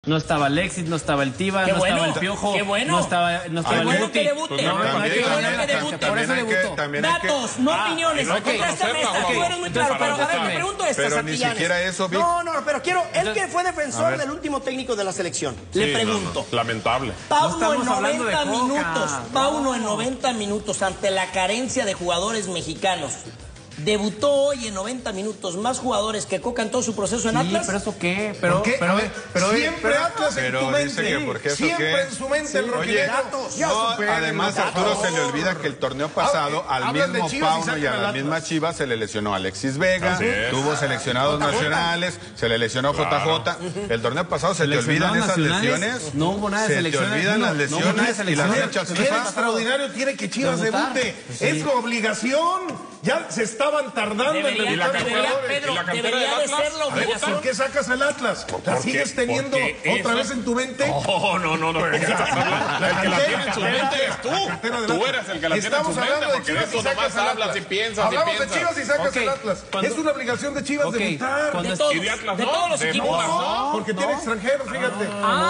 No estaba Alexis, no estaba el Tiva, no estaba el Piojo, no estaba el Guti. Qué bueno que debute. Por eso debutó. Datos, no opiniones. Tú eres muy claro, pero a ver, te pregunto esta, Pero ni Santillanes. siquiera eso, Vic. No, pero quiero, él que fue defensor del último técnico de la selección, le pregunto. Lamentable. Pauno en 90 minutos, Pauno en 90 minutos ante la carencia de jugadores mexicanos. Debutó hoy en 90 minutos más jugadores que Coca en todo su proceso en Atlas. ¿Pero eso qué? Pero siempre Atlas en tu mente. Siempre en su mente el rojinegro. Además, a Arturo se le olvida que el torneo pasado al mismo Pauno y a la misma Chivas se le lesionó Alexis Vega, tuvo seleccionados nacionales, se le lesionó JJ. El torneo pasado se te olvidan esas lesiones. No hubo nada de selecciones. Se te olvidan las lesiones y las fechas. Qué extraordinario tiene que Chivas debute. Es su obligación. Ya se estaban tardando en debutar jugadores. Debería de ser la obligación. ¿Por qué sacas al Atlas? ¿La sigues teniendo otra vez en tu mente? No. El que la tiene en su mente eres tú. Tú eres el que la tiene en su mente, porque de eso nomás hablas y piensas. Hablamos de Chivas y sacas al Atlas. Es una obligación de Chivas debutar. Y de Atlas de todos los equipos. Porque tiene extranjeros, fíjate.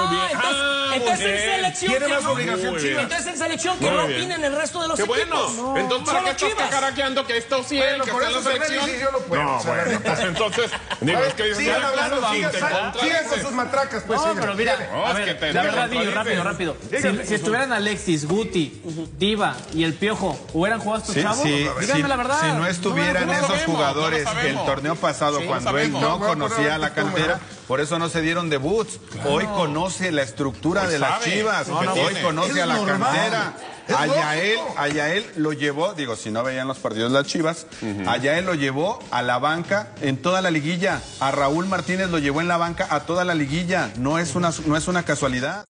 Entonces en selección. Tiene más obligación Chivas. Entonces en selección que no opinen el resto de los equipos. Qué bueno. Entonces, ¿para qué estás cacaraqueando que esto sí es, que está en la selección? Yo no puedo. No, bueno, pues entonces, digo, es que sigan hablando, sigan con sus matracas, pues. No, pero mira, a ver, la verdad, rápido. Si estuvieran Alexis, Guti, Tiva y el Piojo, ¿hubieran jugado estos chavos? Díganme la verdad. Si no estuvieran esos jugadores el torneo pasado, cuando él no conocía la cantera, por eso no se dieron debuts. Hoy conoce la estructura de las Chivas, hoy conoce a la cantera. A Yael lo llevó, digo, si no veían los partidos de las Chivas, a Yael lo llevó a la banca en toda la liguilla. A Raúl Martínez lo llevó en la banca a toda la liguilla. No es una casualidad.